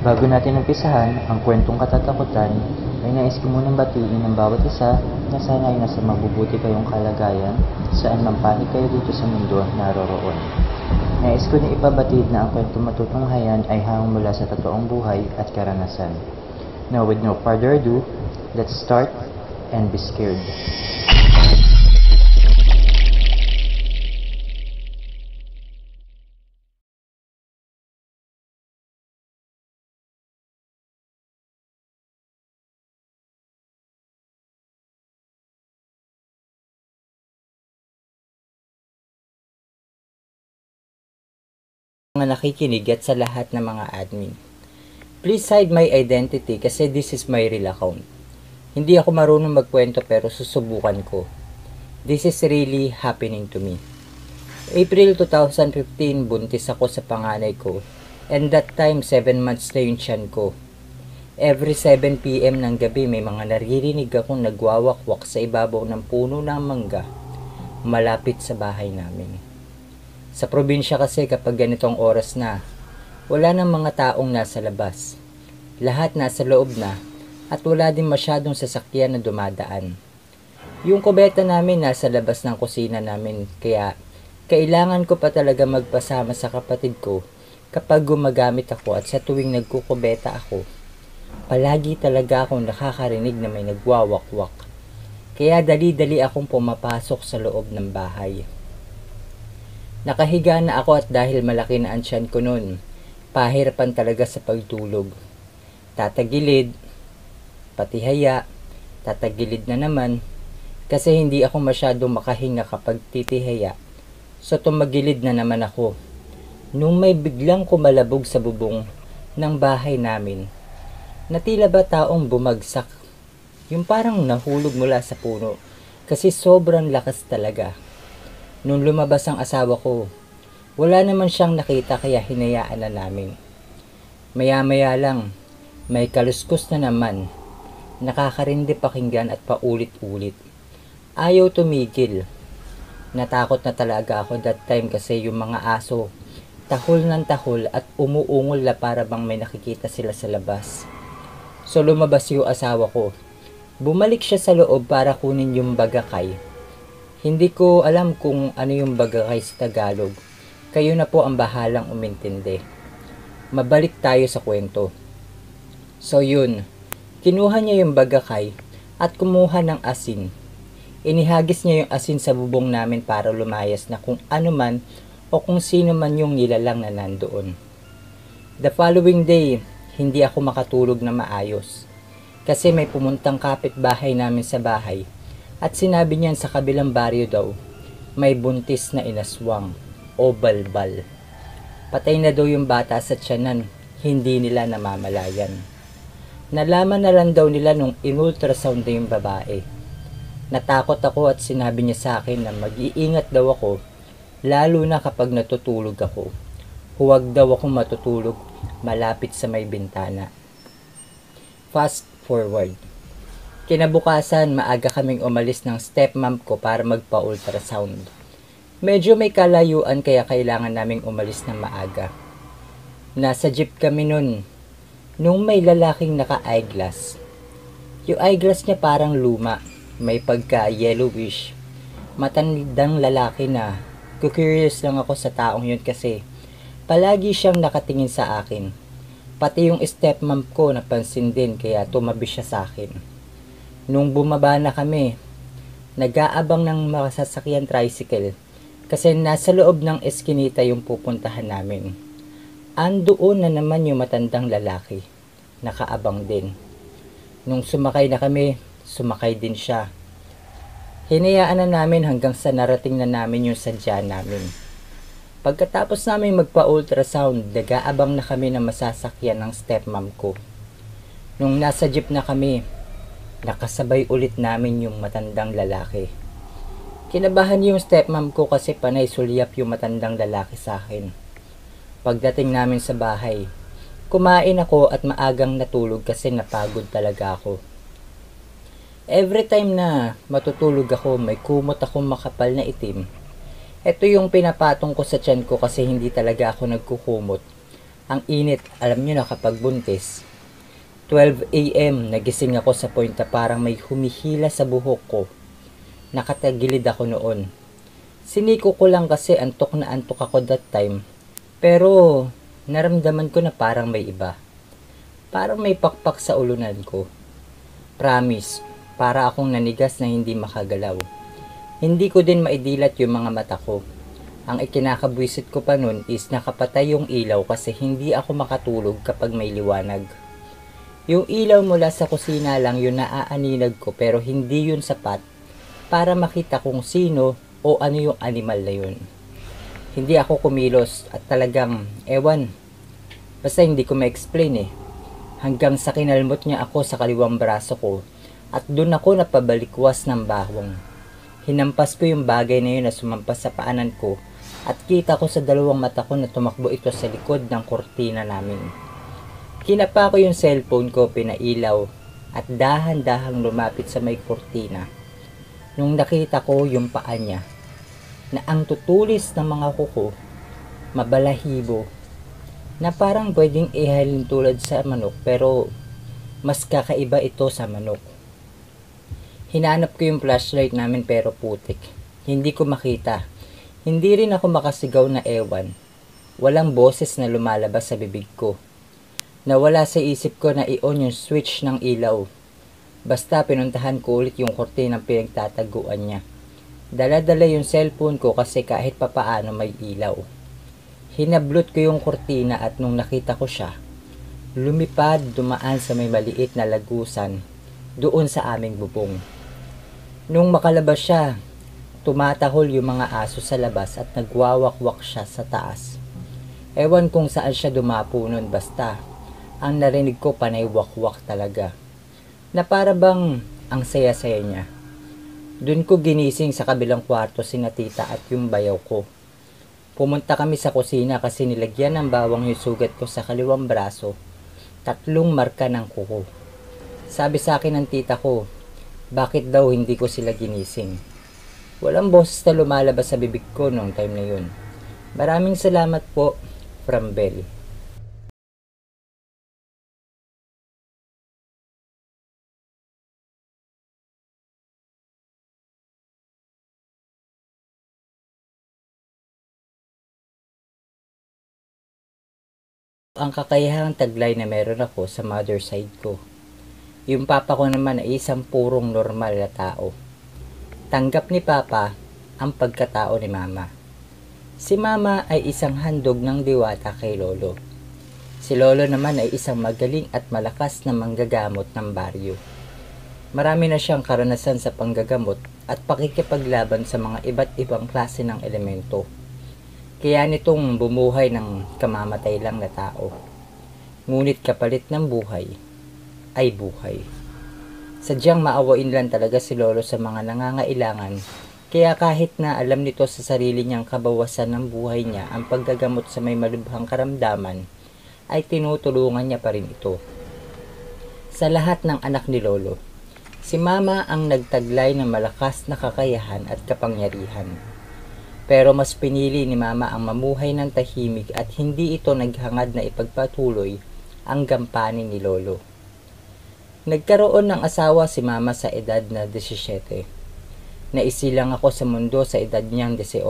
Bago natin umpisahan ang kwentong katatakutan, ay nais ko munang batiin ng bawat isa na sana ay nasa mabubuti kayong kalagayan saan man panig kayo dito sa mundo naroroon. Nais ko na ipabatid na ang kwentong matutunghayan ay hanggang mula sa totoong buhay at karanasan. Now with no further ado, let's start and be scared. Mga nakikinig at sa lahat ng mga admin. Please hide my identity kasi this is my real account. Hindi ako marunong magkwento pero susubukan ko. This is really happening to me. April 2015, buntis ako sa panganay ko. And that time, 7 months na yung tiyan ko. Every 7 PM ng gabi may mga naririnig akong nagwawakwak sa ibabaw ng puno ng mangga malapit sa bahay namin. Sa probinsya kasi kapag ganitong oras na, wala nang mga taong nasa labas. Lahat nasa loob na at wala din masyadong sasakyan na dumadaan. Yung kubeta namin nasa labas ng kusina namin kaya kailangan ko pa talaga magpasama sa kapatid ko kapag gumagamit ako at sa tuwing nagkukubeta ako. Palagi talaga akong nakakarinig na may nagwawakwak. Kaya dali-dali akong pumapasok sa loob ng bahay. Nakahiga na ako at dahil malaki na ang tiyan ko noon, pahirapan talaga sa pagtulog. Tatagilid, patihaya, tatagilid na naman, kasi hindi ako masyadong makahinga kapag titihaya. So tumagilid na naman ako. Nung may biglang kumalabog sa bubong ng bahay namin, na tila ba taong bumagsak. Yung parang nahulog mula sa puno, kasi sobrang lakas talaga. Nung lumabas ang asawa ko, wala naman siyang nakita kaya hinayaan na namin. Maya-maya lang, may kaluskos na naman. Nakakarindi pakinggan at paulit-ulit. Ayaw tumigil. Natakot na talaga ako that time kasi yung mga aso, tahol ng tahol at umuungol na para bang may nakikita sila sa labas. So lumabas yung asawa ko. Bumalik siya sa loob para kunin yung bagakay. Hindi ko alam kung ano yung bagakay sa Tagalog. Kayo na po ang bahalang umintindi. Mabalik tayo sa kwento. So yun, kinuha niya yung bagakay at kumuha ng asin. Inihagis niya yung asin sa bubong namin para lumayas na kung ano man o kung sino man yung nilalang na nandoon. The following day, hindi ako makatulog na maayos. Kasi may pumuntang kapitbahay namin sa bahay. At sinabi niyan sa kabilang baryo daw, may buntis na inaswang o balbal. Patay na daw yung bata sa tiyanan, hindi nila namamalayan. Nalaman na lang daw nila nung in-ultrasound na yung babae. Natakot ako at sinabi niya sa akin na mag-iingat daw ako, lalo na kapag natutulog ako. Huwag daw akong matutulog malapit sa may bintana. Fast forward. Kinabukasan, maaga kaming umalis ng stepmom ko para magpa-ultrasound. Medyo may kalayuan kaya kailangan naming umalis ng maaga. Nasa jeep kami nun, nung may lalaking naka-eyeglass. Yung eyeglass niya parang luma, may pagka-yellowish. Matandang lalaki na, curious lang ako sa taong yun kasi palagi siyang nakatingin sa akin. Pati yung stepmom ko napansin din kaya tumabi siya sa akin. Nung bumaba na kami, nag-aabang ng masasakyan tricycle kasi nasa loob ng eskinita yung pupuntahan namin. Andoon na naman yung matandang lalaki, nakaabang din. Nung sumakay na kami, sumakay din siya. Hinayaan na namin hanggang sa narating na namin yung sadya namin. Pagkatapos namin magpa-ultrasound, nag-aabang na kami na masasakyan ng stepmom ko. Nung nasa jeep na kami, nakasabay ulit namin yung matandang lalaki. Kinabahan yung stepmom ko kasi panay sulyap yung matandang lalaki sa akin. Pagdating namin sa bahay, kumain ako at maagang natulog kasi napagod talaga ako. Every time na matutulog ako, may kumot akong makapal na itim. Ito yung pinapatong ko sa tiyan ko kasi hindi talaga ako nagkukumot. Ang init, alam nyo na kapag buntis. 12 AM, nagising ako sa point na parang may humihila sa buhok ko. Nakatagilid ako noon. Siniko ko lang kasi antok na antok ako that time. Pero naramdaman ko na parang may iba. Parang may pakpak sa ulunan ko. Promise, para akong nanigas na hindi makagalaw. Hindi ko din maidilat yung mga mata ko. Ang ikinakabwisit ko pa nun is nakapatay yung ilaw kasi hindi ako makatulog kapag may liwanag. Yung ilaw mula sa kusina lang yung naaaninag ko pero hindi yun sapat para makita kung sino o ano yung animal na yun. Hindi ako kumilos at talagang ewan. Basta hindi ko ma-explain eh. Hanggang sa kinalmot niya ako sa kaliwang braso ko at dun ako napabalikwas ng bahong. Hinampas ko yung bagay na yun na sumampas sa paanan ko at kita ko sa dalawang mata ko na tumakbo ito sa likod ng kortina namin. Kinapa ko yung cellphone ko, pinailaw at dahan-dahang lumapit sa may kortina. Nung nakita ko yung paa niya na ang tutulis ng mga kuko, mabalahibo, na parang pwedeng ihalin tulad sa manok pero mas kakaiba ito sa manok. Hinanap ko yung flashlight namin pero putik. Hindi ko makita. Hindi rin ako makasigaw na ewan. Walang boses na lumalabas sa bibig ko. Nawala sa isip ko na i-on yung switch ng ilaw. Basta pinuntahan ko ulit yung kortinang pinagtataguan niya. Dala-dala yung cellphone ko kasi kahit papaano may ilaw. Hinablot ko yung kortina at nung nakita ko siya, lumipad dumaan sa may maliit na lagusan doon sa aming bubong. Nung makalabas siya, tumatahol yung mga aso sa labas at nagwawakwak siya sa taas. Ewan kung saan siya dumapo nun basta. Ang narinig ko panay wakwak talaga. Na para bang ang saya-saya niya. Doon ko ginising sa kabilang kwarto sina tita at yung bayaw ko. Pumunta kami sa kusina kasi nilagyan ng bawang yung sugat ko sa kaliwang braso. 3 marka ng kuko. Sabi sa akin ng tita ko, bakit daw hindi ko sila ginising? Walang boses na lumalabas sa bibig ko noong time na yun. Maraming salamat po, from Bell. Ang kakayahang taglay na meron ako sa mother side ko. Yung papa ko naman ay isang purong normal na tao. Tanggap ni papa ang pagkatao ni mama. Si mama ay isang handog ng diwata kay lolo. Si lolo naman ay isang magaling at malakas na manggagamot ng baryo. Marami na siyang karanasan sa panggagamot at pakikipaglaban sa mga iba't ibang klase ng elemento. Kaya nitong bumuhay ng kamamatay lang na tao. Ngunit kapalit ng buhay ay buhay. Sadyang maawain lang talaga si lolo sa mga nangangailangan. Kaya kahit na alam nito sa sarili niyang kabawasan ng buhay niya ang paggagamot sa may malubhang karamdaman, ay tinutulungan niya pa rin ito. Sa lahat ng anak ni lolo, si mama ang nagtaglay ng malakas na kakayahan at kapangyarihan. Pero mas pinili ni mama ang mamuhay ng tahimik at hindi ito naghangad na ipagpatuloy ang gampanin ni lolo. Nagkaroon ng asawa si mama sa edad na 17. Naisilang ako sa mundo sa edad niyang 18.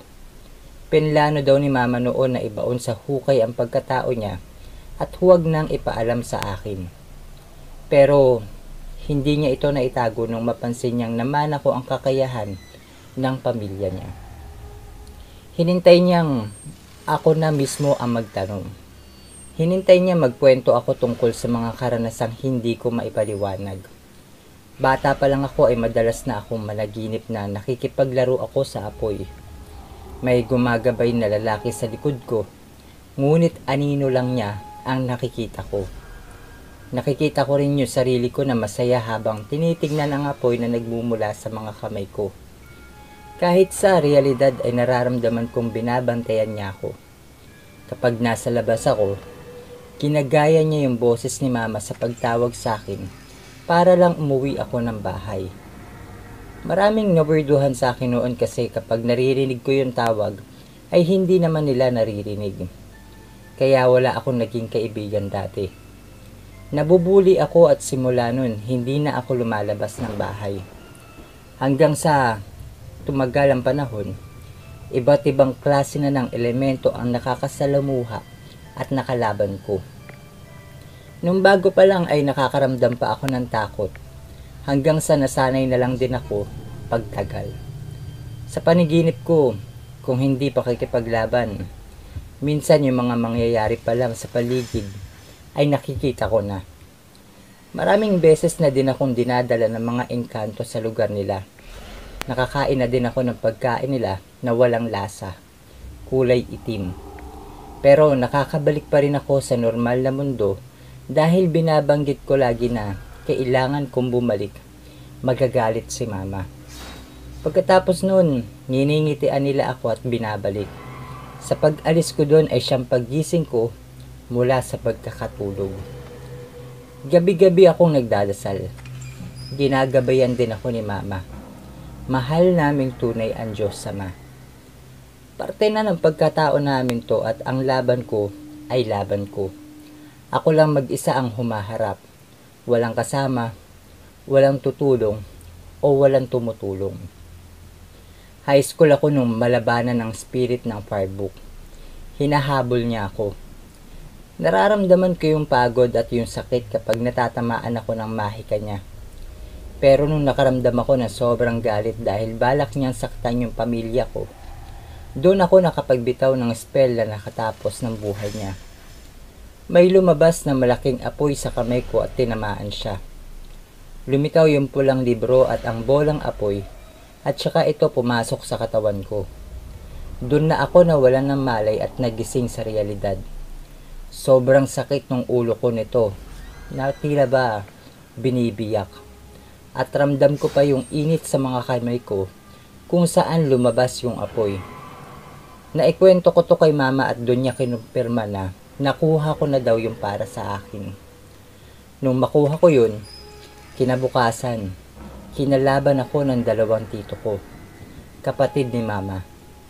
Pinlano daw ni mama noon na ibaon sa hukay ang pagkatao niya at huwag nang ipaalam sa akin. Pero hindi niya ito naitago nung mapansin niyang naman ako ang kakayahan ng pamilya niya. Hinintay niyang ako na mismo ang magtanong. Hinintay niya magkwento ako tungkol sa mga karanasang hindi ko maipaliwanag. Bata pa lang ako ay madalas na akong managinip na nakikipaglaro ako sa apoy. May gumagabay na lalaki sa likod ko, ngunit anino lang niya ang nakikita ko. Nakikita ko rin yung sarili ko na masaya habang tinitignan ang apoy na nagmumula sa mga kamay ko. Kahit sa realidad ay nararamdaman kong binabantayan niya ako. Kapag nasa labas ako, ginagaya niya yung boses ni mama sa pagtawag sa akin para lang umuwi ako ng bahay. Maraming nawerduhan sa akin noon kasi kapag naririnig ko yung tawag ay hindi naman nila naririnig. kaya wala akong naging kaibigan dati. Nabubuli ako at simula nun, hindi na ako lumalabas ng bahay. Hanggang sa tumagal ang panahon, iba't ibang klase na ng elemento ang nakakasalamuha at nakalaban ko. Nung bago pa lang ay nakakaramdam pa ako ng takot, hanggang sa nasanay na lang din ako pagtagal. Sa panaginip ko, kung hindi pa pakikipaglaban, minsan yung mga mangyayari pa lang sa paligid ay nakikita ko na. Maraming beses na din akong dinadala ng mga engkanto sa lugar nila. Nakakain na din ako ng pagkain nila na walang lasa, kulay itim. Pero nakakabalik pa rin ako sa normal na mundo dahil binabanggit ko lagi na kailangan kong bumalik. Magagalit si mama. Pagkatapos nun, niningitian nila ako at binabalik. Sa pag-alis ko doon ay siyang paggising ko mula sa pagkakatulog. Gabi-gabi akong nagdadasal. Ginagabayan din ako ni mama. Mahal naming tunay ang Diyos Ama. Parte na ng pagkatao namin to at ang laban ko ay laban ko. Ako lang mag-isa ang humaharap. Walang kasama, walang tutulong, o walang tumutulong. High school ako nung malabanan ng spirit ng Firebook. Hinahabol niya ako. Nararamdaman ko yung pagod at yung sakit kapag natatamaan ako ng mahika niya. Pero nung nakaramdam ako ng sobrang galit dahil balak niyang saktan yung pamilya ko, doon ako nakapagbitaw ng spell na nakatapos ng buhay niya. May lumabas na malaking apoy sa kamay ko at tinamaan siya. Lumitaw yung pulang libro at ang bolang apoy at saka ito pumasok sa katawan ko. Doon na ako nawalan ng malay at nagising sa realidad. Sobrang sakit ng ulo ko nito, na tila ba binibiyak. At ramdam ko pa yung init sa mga kamay ko kung saan lumabas yung apoy. Naikwento ko to kay mama at doon niya kinumpirma na nakuha ko na daw yung para sa akin. Nung makuha ko yun, kinabukasan, kinalaban ako ng 2 tito ko, kapatid ni mama.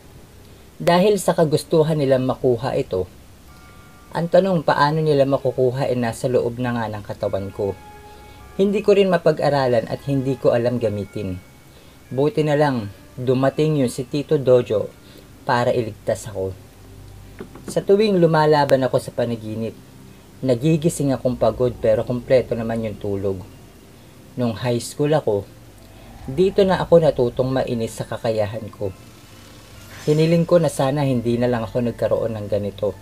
Dahil sa kagustuhan nilang makuha ito, ang tanong paano nila makukuha ay nasa loob na nga ng katawan ko. Hindi ko rin mapag-aralan at hindi ko alam gamitin. Buti na lang, dumating yung si Tito Dojo para iligtas ako. Sa tuwing lumalaban ako sa panaginip, nagigising akong pagod pero kumpleto naman yung tulog. Nung high school ako, dito na ako natutong mainis sa kakayahan ko. Hiniling ko na sana hindi na lang ako nagkaroon ng ganito.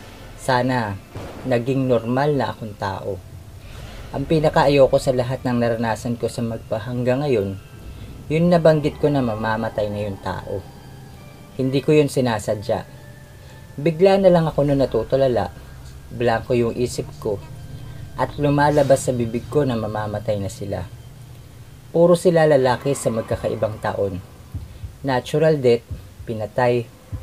Sana naging normal na akong tao. Ang pinakaayoko sa lahat ng naranasan ko sa magpahanggang ngayon, yun nabanggit ko na mamamatay na yung tao. Hindi ko yun sinasadya. Bigla na lang ako nung natutulala, blanko yung isip ko, at lumalabas sa bibig ko na mamamatay na sila. Puro sila lalaki sa magkakaibang taon. Natural death, pinatay,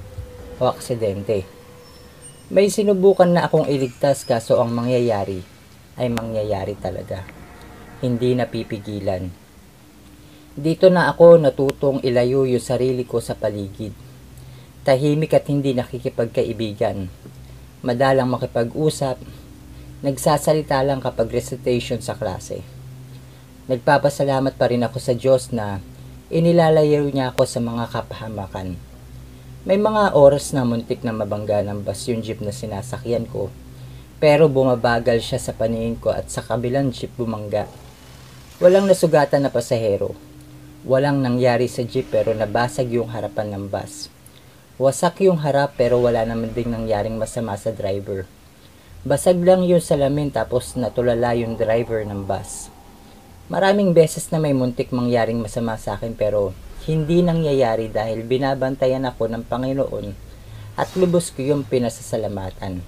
o aksidente. May sinubukan na akong iligtas kaso ang mangyayari ay mangyayari talaga. Hindi napipigilan. Dito na ako natutong ilayo yung sarili ko sa paligid. Tahimik at hindi nakikipagkaibigan. Madalang makipag-usap. Nagsasalita lang kapag recitation sa klase. Nagpapasalamat pa rin ako sa Diyos na inilalayo niya ako sa mga kapahamakan. May mga oras na muntik na mabangga ng bus yung jeep na sinasakyan ko. Pero bumabagal siya sa paningin ko at sa kabilang jeep bumangga. Walang nasugatan na pasahero. Walang nangyari sa jeep pero nabasag yung harapan ng bus. Wasak yung harap pero wala naman ding nangyaring masama sa driver. Basag lang yung salamin tapos natulala yung driver ng bus. Maraming beses na may muntik mangyaring masama sa akin pero hindi nangyayari dahil binabantayan ako ng Panginoon at lubos ko yung pinasasalamatan.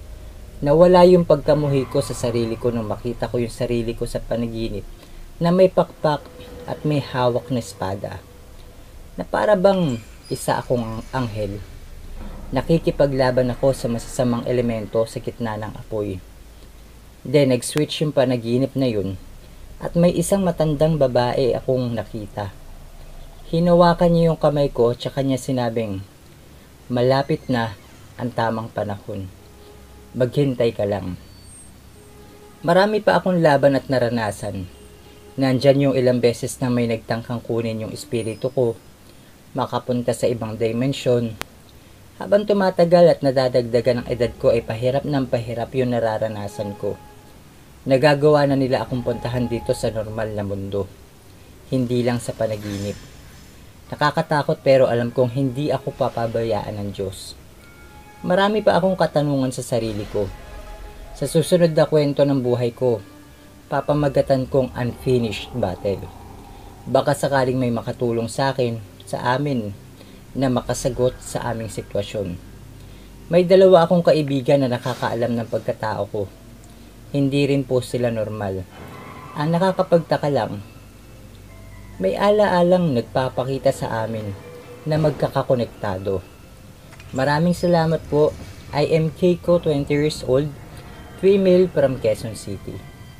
Nawala yung pagkamuhi ko sa sarili ko nung makita ko yung sarili ko sa panaginip na may pakpak at may hawak na espada. Na para bang isa akong anghel. Nakikipaglaban ako sa masasamang elemento sa gitna ng apoy. Then nag-switch yung panaginip na yun at may isang matandang babae akong nakita. Hinawakan niya yung kamay ko at saka niya sinabing, malapit na ang tamang panahon. Maghintay ka lang. Marami pa akong laban at naranasan. Nandyan yung ilang beses na may nagtangkang kunin yung espiritu ko, makapunta sa ibang dimensyon. Habang tumatagal at nadadagdagan ang edad ko ay pahirap ng pahirap yung nararanasan ko. Nagagawa na nila akong puntahan dito sa normal na mundo. Hindi lang sa panaginip. Nakakatakot pero alam kong hindi ako papabayaan ng Diyos. Marami pa akong katanungan sa sarili ko. Sa susunod na kwento ng buhay ko, papamagatan kong unfinished battle. Baka sakaling may makatulong sa akin, sa amin, na makasagot sa aming sitwasyon. May dalawa akong kaibigan na nakakaalam ng pagkatao ko. Hindi rin po sila normal. Ang nakakapagtaka lang, may alaalang nagpapakita sa amin na magkakakonektado. Maraming salamat po. I am Keiko, 20 years old, female from Quezon City.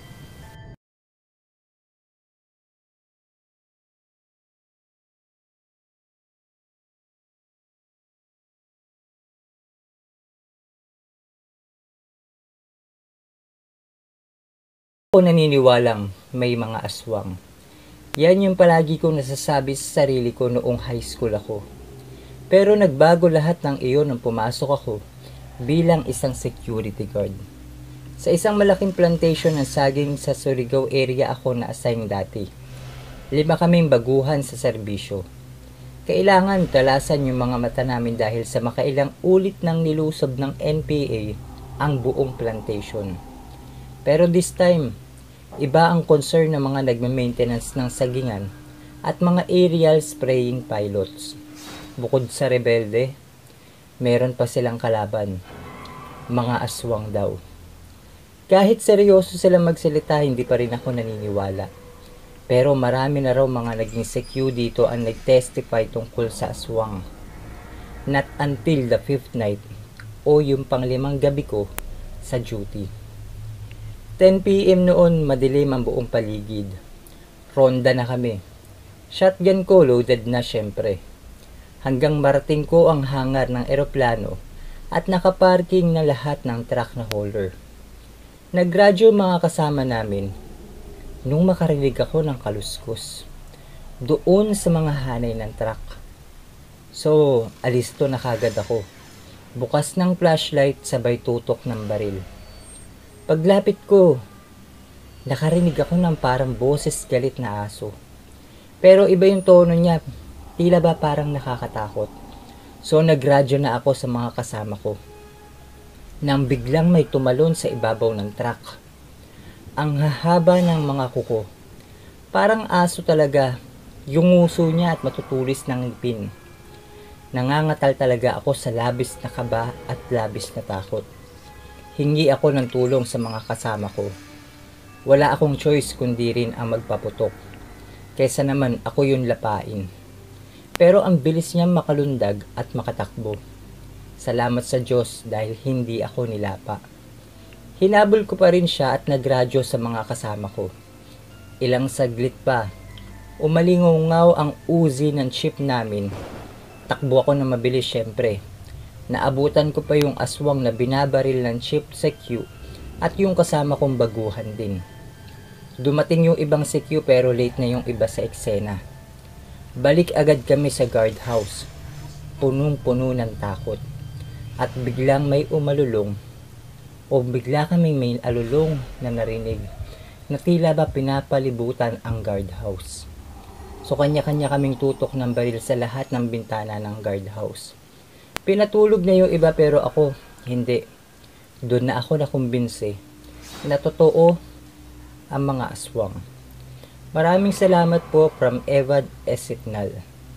Ako naniniwalang may mga aswang. Yan yung palagi kong nasasabi sa sarili ko noong high school ako. Pero nagbago lahat ng iyon nung pumasok ako bilang isang security guard. Sa isang malaking plantation ng saging sa Surigao area ako na-assign dati. 5 kaming baguhan sa serbisyo. Kailangan talasan yung mga mata namin dahil sa makailang ulit ng nilusob ng NPA ang buong plantation. Pero this time, iba ang concern ng mga nagme-maintenance ng sagingan at mga aerial spraying pilots. Bukod sa rebelde, meron pa silang kalaban, mga aswang daw. Kahit seryoso sila magsalita, hindi pa rin ako naniniwala. Pero marami na raw mga naging secu dito ang nag-testify tungkol sa aswang. Not until the 5th night o yung pang-5 gabi ko sa duty. 10 PM noon, madilim ang buong paligid. Ronda na kami. Shotgun ko loaded na syempre. Hanggang marating ko ang hangar ng eroplano at nakaparking na lahat ng truck na hauler. Nagradyo mga kasama namin nung makarinig ako ng kaluskos doon sa mga hanay ng truck. So, alisto na kagad ako. Bukas ng flashlight sabay tutok ng baril. Paglapit ko, nakarinig ako ng parang boses galit na aso. Pero iba yung tono niya, tila ba parang nakakatakot. So nagradyo na ako sa mga kasama ko. Nang biglang may tumalon sa ibabaw ng truck. Ang hahaba ng mga kuko. Parang aso talaga, yung nguso niya at matutulis ng ngipin. Nangangatal talaga ako sa labis na kaba at labis na takot. Hingi ako ng tulong sa mga kasama ko. Wala akong choice kundi rin ang magpaputok. Kaysa naman ako yung lapain. Pero ang bilis niya makalundag at makatakbo. Salamat sa Diyos dahil hindi ako nilapa. Hinabol ko pa rin siya at nagradyo sa mga kasama ko. Ilang saglit pa, umalingaw ang Uzi ng chip namin. Takbo ako na mabilis syempre. Naabutan ko pa yung aswang na binabaril ng chief secu at yung kasama kong baguhan din. Dumating yung ibang secu pero late na yung iba sa eksena. Balik agad kami sa guardhouse. Punong-puno ng takot. At biglang may umalulong o bigla kaming may alulong na narinig na tila ba pinapalibutan ang guardhouse. So kanya-kanya kaming tutok ng baril sa lahat ng bintana ng guardhouse. Pinatulog na yung iba pero ako, hindi. Doon na ako nakumbinsi na totoo ang mga aswang. Maraming salamat po from Evad Esitnal.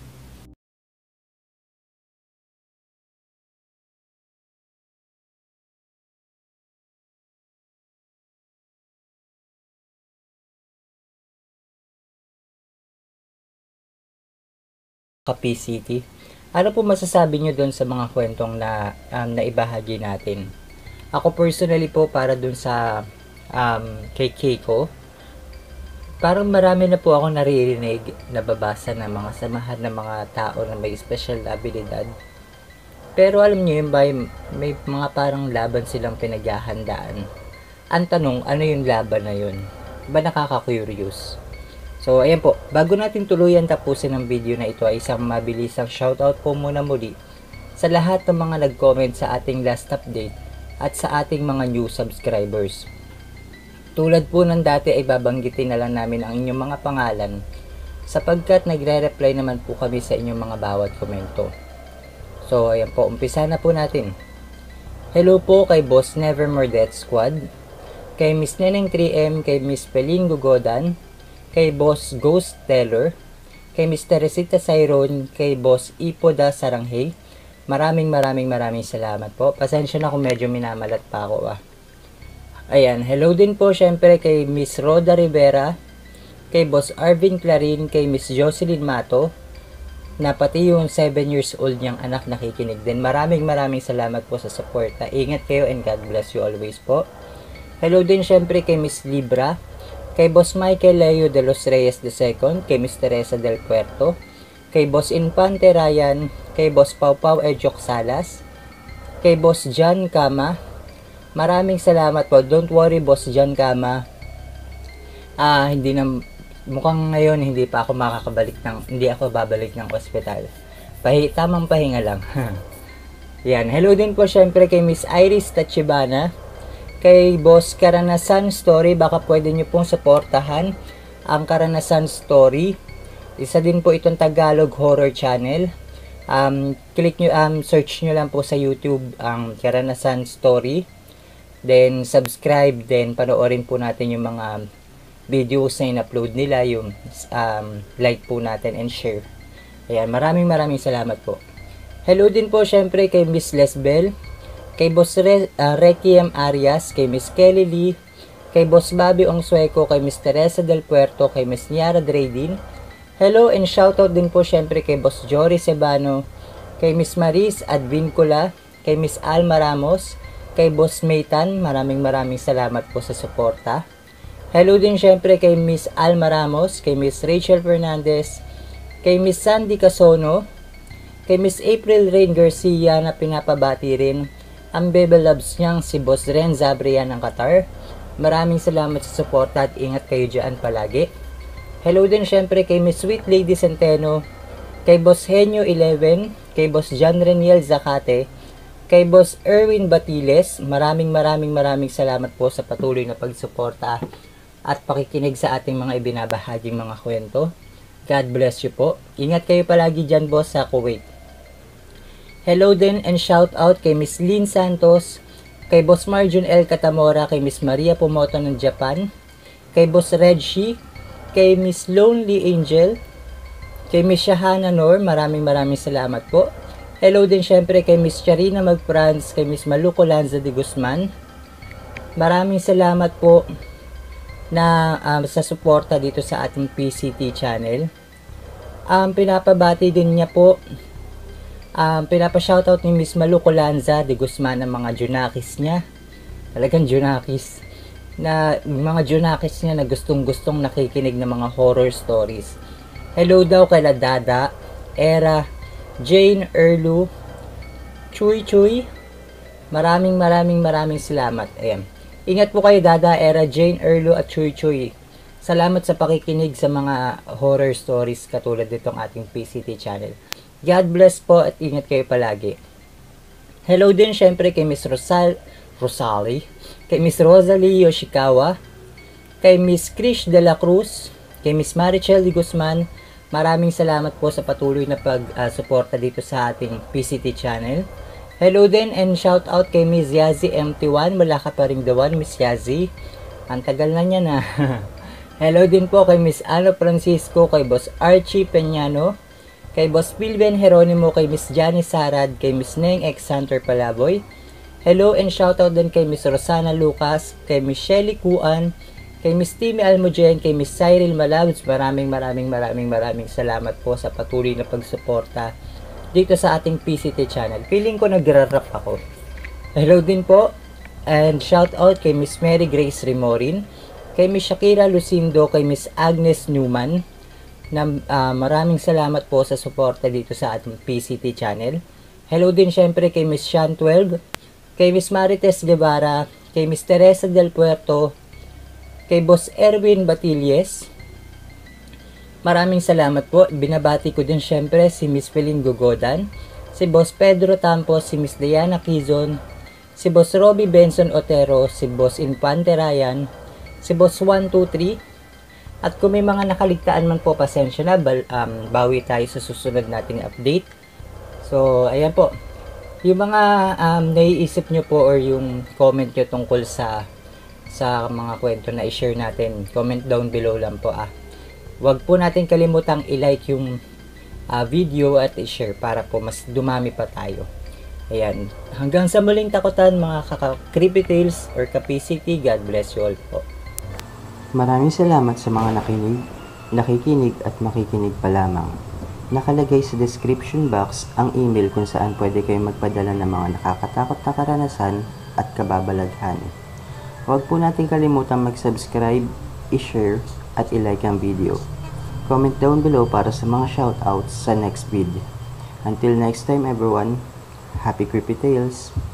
City. Ano po masasabi nyo doon sa mga kwentong na naibahagi natin? Ako personally po para doon sa kay Keiko, parang marami na po ako naririnig, nababasa ng mga samahan ng mga tao na may special abilidad. Pero alam niyo yun ba, may mga parang laban silang pinaghahandaan. Ang tanong, ano yung laban na yun? Ba nakaka-curious? So, ayan po. Bago natin tuluyan tapusin ang video na ito ay isang mabilisang shoutout po muna muli sa lahat ng mga nag-comment sa ating last update at sa ating mga new subscribers. Tulad po ng dati ay babanggitin na lang namin ang inyong mga pangalan sapagkat nagre-reply naman po kami sa inyong mga bawat komento. So, ayan po. Umpisa na po natin. Hello po kay Boss Nevermore Death Squad, kay Miss Neneng 3M, kay Miss Peling Gugodan, kay Boss Ghost Teller, kay Miss Teresita Sayron, kay Boss Ipoda Saranghay. Maraming salamat po. Pasensya na kung medyo minamalat pa ako Ayan, hello din po syempre kay Miss Roda Rivera, kay Boss Arvin Clarin, kay Miss Jocelyn Mato, na pati yung 7 years old niyang anak nakikinig din. Maraming salamat po sa support. Ingat kayo and God bless you always po. Hello din syempre kay Miss Libra, kay Boss Michael Leo de los Reyes II, kay Miss Teresa del Puerto, kay Boss Infante Ryan, kay Boss Pau Pau Ejok Salas, kay Boss John Kama. Maraming salamat po. Don't worry Boss John Kama. Mukhang ngayon hindi ako babalik ng ospital. Tamang pahinga lang. Yan. Hello din po syempre kay Miss Iris Tachibana, kay Boss Karanasan Story. Baka pwede nyo pong supportahan ang Karanasan Story. Isa din po itong Tagalog horror channel. Search nyo lang po sa YouTube ang Karanasan Story. Then subscribe, then panoorin po natin yung mga videos na in-upload nila, yung like po natin and share. Ayan, maraming salamat po. Hello din po syempre kay Miss Lesbel, kay Boss Requiem Arias, kay Miss Kelly Lee, kay Boss Bobby Ongsueco, kay Miss Teresa del Puerto, kay Miss Niara Dradin. Hello and shoutout din po syempre kay Boss Jory Sebano, kay Miss Maris Advincula, kay Miss Alma Ramos, kay Boss Maytan. Maraming salamat po sa suporta. Hello din syempre kay Miss Alma Ramos, kay Miss Rachel Fernandez, kay Miss Sandy Casono, kay Miss April Rain Garcia na pinapabati rin ang Bebe Loves niyang si Boss Ren Zabrian ng Qatar. Maraming salamat sa suporta at ingat kayo dyan palagi. Hello din syempre kay Miss Sweet Lady Centeno, kay Boss Henyo 11, kay Boss John Reniel Zacate, kay Boss Erwin Batiles. Maraming salamat po sa patuloy na pagsuporta at pakikinig sa ating mga ibinabahaging mga kwento. God bless you po. Ingat kayo palagi dyan, boss, sa Kuwait. Hello din and shout out kay Miss Lynn Santos, kay Boss Marjun L. Catamora, kay Miss Maria Pumoto ng Japan, kay Boss Reggie, kay Miss Lonely Angel, kay Miss Shahana Nor. Maraming salamat po. Hello din syempre kay Miss Charina Magfrans, kay Miss Maluco Lanza de Guzman. Maraming salamat po na sa suporta dito sa ating PCT channel. Pinapabati din niya po, pinapa-shoutout ni Miss Maluco Lanza de Guzman ang mga junakis niya. Talagang junakis. Mga junakis niya na gustong nakikinig ng mga horror stories. Hello daw kay Dada, Era, Jane Erlu, Chuy. Maraming salamat. Ayan. Ingat po kayo, Dada, Era, Jane Erlu at Chuy. Salamat sa pakikinig sa mga horror stories katulad nitong ating PCT channel. God bless po at ingat kayo palagi. Hello din syempre kay Miss Rosalie, kay Miss Rosalie Yoshikawa, kay Miss Krish de la Cruz, kay Miss Marichel de Guzman. Maraming salamat po sa patuloy na pag-suporta dito sa ating PCT channel. Hello din and shout out kay Miss Yazi MT1. Wala ka pa rin dawan, Miss Yazi. Ang tagal na niya na. Hello din po kay Miss Ano Francisco, kay Boss Archie Peñano, kay Boss Pilben Jeronimo, kay Miss Janice Sarad, kay Miss Neng X Hunter Palaboy. Hello and shout out din kay Miss Rosana Lucas, kay Miss Shelly Kuan, kay Miss Timmy Almujen, kay Miss Cyril Malabs. Maraming salamat po sa patuloy na pagsuporta dito sa ating PCT channel. Feeling ko nagra-rap ako. Hello din po and shout out kay Miss Mary Grace Rimorin, kay Miss Shakira Lucindo, kay Miss Agnes Newman. Maraming salamat po sa suporta dito sa ating PCT channel. Hello din syempre kay Miss Shan 12, kay Miss Marites Guevara, kay Miss Teresa del Puerto, kay Boss Erwin Batilles. Maraming salamat po. Binabati ko din syempre si Miss Feline Gogodan, si Boss Pedro Tampos, si Miss Diana Quizon, si Boss Robbie Benson Otero, si Boss Infante Ryan, si Boss 123. At kung may mga nakaligtaan man po, pasensya na, bawi tayo sa susunod nating update. So, ayan po. Yung mga naiisip nyo po or yung comment nyo tungkol sa mga kwento na i-share natin, comment down below lang po. Huwag po natin kalimutang i-like yung video at i-share para po mas dumami pa tayo. Ayan. Hanggang sa muling takutan mga kaka-creepy tales or ka-PCT. God bless you all po. Maraming salamat sa mga nakikinig at makikinig pa lamang. Nakalagay sa description box ang email kung saan pwede kayong magpadala ng mga nakakatakot na karanasan at kababalaghan. Huwag po natin kalimutan mag-subscribe, i-share at i-like ang video. Comment down below para sa mga shoutouts sa next video. Until next time everyone, happy creepy tales!